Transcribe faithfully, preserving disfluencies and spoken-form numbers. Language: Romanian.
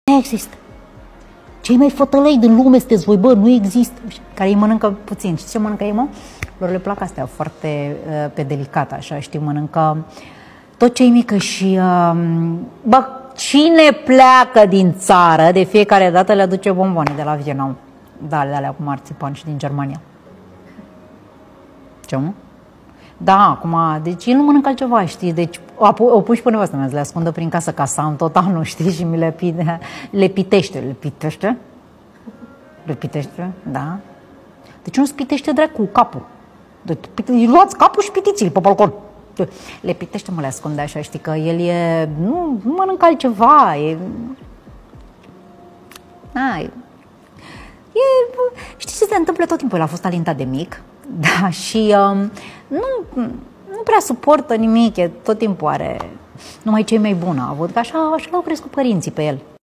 Nu există. Cei mai fătălăi din lume sunteți voi, bă, nu există. Care îi mănâncă puțin. Știți ce mănâncă ei, mă? Lor le plac astea foarte uh, pe delicat, așa, știi, mănâncă tot ce-i mică și... Uh, bă, cine pleacă din țară, de fiecare dată le aduce bomboane de la Vietnam. Da, ale alea cu marțipan și din Germania. Ce, mă? Da, acum, deci el nu mănâncă altceva, știi, deci o pun și pe nevastă mea, le ascundă prin casă ca să am tot anul, știi, și mi le, pide, le pitește, le pitește, le pitește, da. Deci nu-ți pitește dracu cu capul, deci, luați capul și pitiți-l pe balcon. Le pitește, mă, le ascunde așa, știi, că el e, nu, nu mănâncă altceva, e, a, e, e, știi ce se întâmplă tot timpul, el a fost talentat de mic. Da, și um, nu, nu prea suportă nimic, tot timpul are numai cei mai buni a avut, că așa, așa l-au crescut părinții pe el.